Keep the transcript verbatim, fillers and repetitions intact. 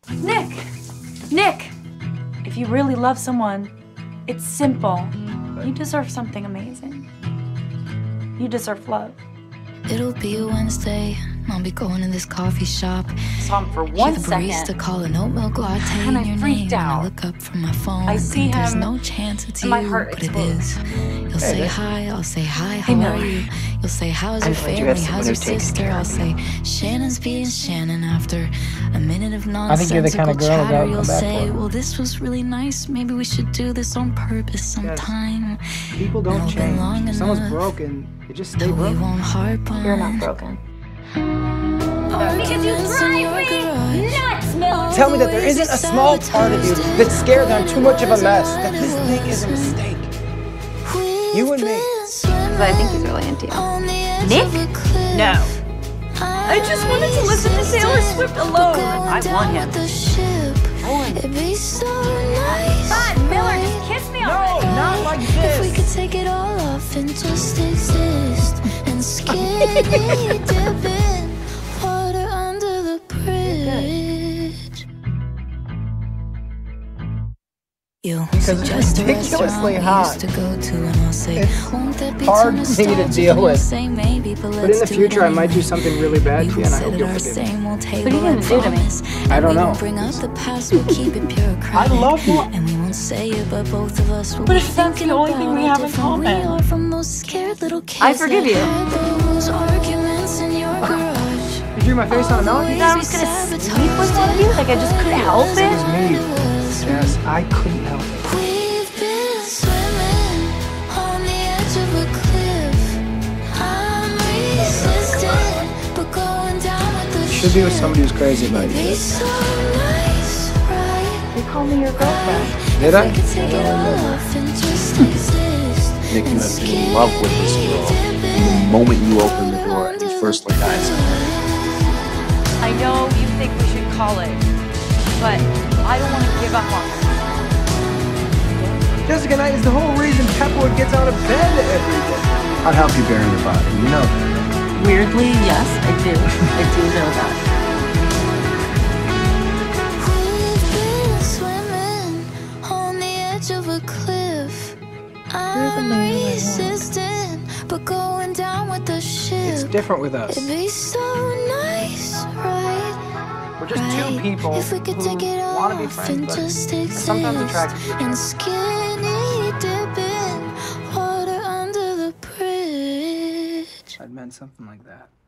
Nick! Nick! If you really love someone, it's simple. You deserve something amazing. You deserve love. It'll be a Wednesday. I'll be going to this coffee shop. Saw him for one Hear the second. barista call an oat milk latte And in I your freaked name. out. I look up from my phone. I see think there's him, no chance it's and you, my heart but it explodes. is. You'll say hi, I'll say hi, how Hey, are Miller. you? You'll say how's I'm your glad you family, have someone how's your who takes sister? care I'll of say Shannon's being Shannon after a minute of I think you're the nonsensical kind of girl that chatter. would You'll come back for say, it. well, this was really nice. Maybe we should do this on purpose sometime. People don't It'll be long change. If someone's enough broken, you just stay that we broken. won't harp on. You're not broken. Because you drive me nuts, Miller. Tell me that there isn't a small part of you that's scared that I'm too much of a mess, that this thing is a mistake. You and me. But I think he's really into you. Nick? No. I just wanted to listen to Taylor Swift alone. I want him. I want him. Fine, Miller, just kiss me already. No, not like If we this. could take it all off and just exist and skinny dipping water under the bridge. You Because it's suggest a ridiculously restaurant we hot. used to go to, and I'll say, It's won't that be hard too for me to nostalgic? deal And you'll with. say maybe, but, But in let's the do future, it I might do anyway. something really bad We to you, will and I sit hope at you'll our forgive me. same old table, What are you gonna I do to me? promise. I And don't we know. won't bring up the past, we'll keep it bureaucratic. I love you. And we won't say it, but both of us will What be if that's the thinking only about thing we how have in different we common? are from those scared little kids I forgive that you. had those arguments in your garage. You drew my face on a mountain? You thought I was gonna sleep with one of you? Like I just couldn't help It it? was me. Yes, I couldn't help it. We've been swimming on the edge of a cliff. I'm resisting, but going down with the You should be with somebody who's crazy about you. Be so nice, right? You call me your girlfriend. Did I? I could take it all off and just exist. Nick, you have been in love with this girl from the moment you opened the door and you first laid eyes on her. I know you think we should call it, but I don't want to give up on her. Jessica Knight is the whole reason Pepperwood gets out of bed every day. I'd help you bury the body, you know that. Weirdly, yes, I do. I do know that. We've been swimming on the edge of a cliff. I'm resisting, but going down with the ship. It's different with us. It'd be so nice, right? We're just two Right. people If we could who take it want to be off friends, and but just are sometimes exist attracted to each and other. skinny dipping water under the bridge. I'd meant something like that.